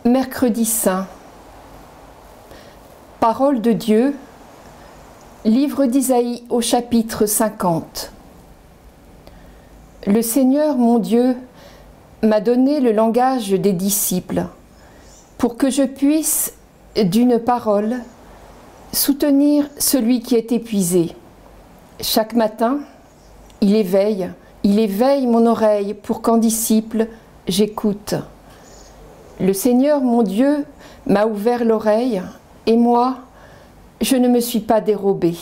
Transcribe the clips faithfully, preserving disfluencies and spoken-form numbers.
Mercredi saint. Parole de Dieu, livre d'Isaïe au chapitre cinquante. Le Seigneur, mon Dieu, m'a donné le langage des disciples, pour que je puisse, d'une parole, soutenir celui qui est épuisé. Chaque matin, il éveille, il éveille mon oreille pour qu'en disciple, j'écoute. Le Seigneur, mon Dieu, m'a ouvert l'oreille, et moi, je ne me suis pas dérobée.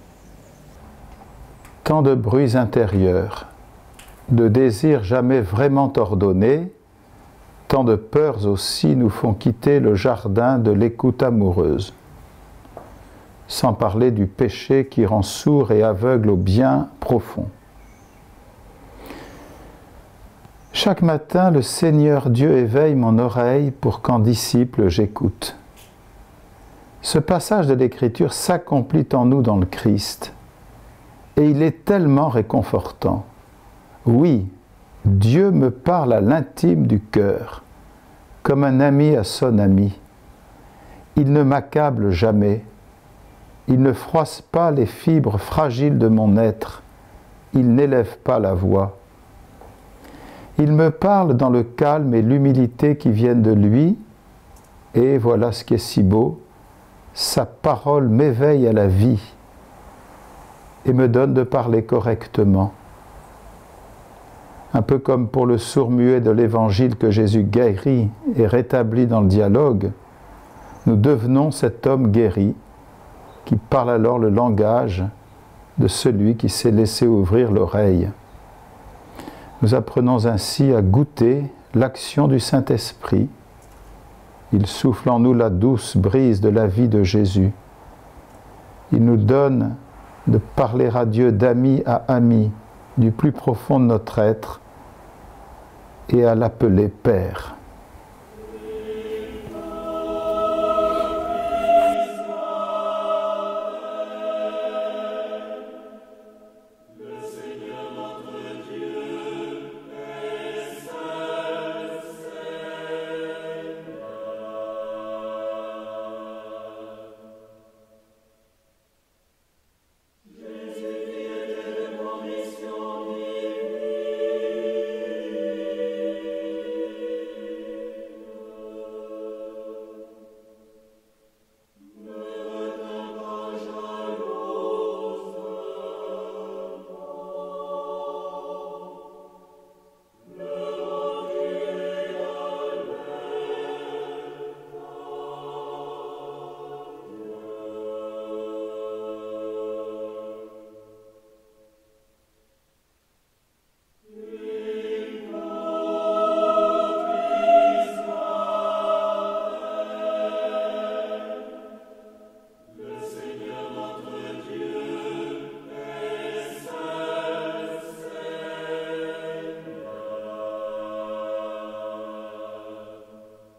Tant de bruits intérieurs, de désirs jamais vraiment ordonnés, tant de peurs aussi nous font quitter le jardin de l'écoute amoureuse. Sans parler du péché qui rend sourd et aveugle au bien profond. Chaque matin, le Seigneur Dieu éveille mon oreille pour qu'en disciple j'écoute. Ce passage de l'Écriture s'accomplit en nous dans le Christ, et il est tellement réconfortant. Oui, Dieu me parle à l'intime du cœur, comme un ami à son ami. Il ne m'accable jamais, il ne froisse pas les fibres fragiles de mon être, il n'élève pas la voix. Il me parle dans le calme et l'humilité qui viennent de lui, et voilà ce qui est si beau, sa parole m'éveille à la vie et me donne de parler correctement. Un peu comme pour le sourd-muet de l'Évangile que Jésus guérit et rétablit dans le dialogue, nous devenons cet homme guéri qui parle alors le langage de celui qui s'est laissé ouvrir l'oreille. Nous apprenons ainsi à goûter l'action du Saint-Esprit. Il souffle en nous la douce brise de la vie de Jésus. Il nous donne de parler à Dieu d'ami à ami, du plus profond de notre être, et à l'appeler Père.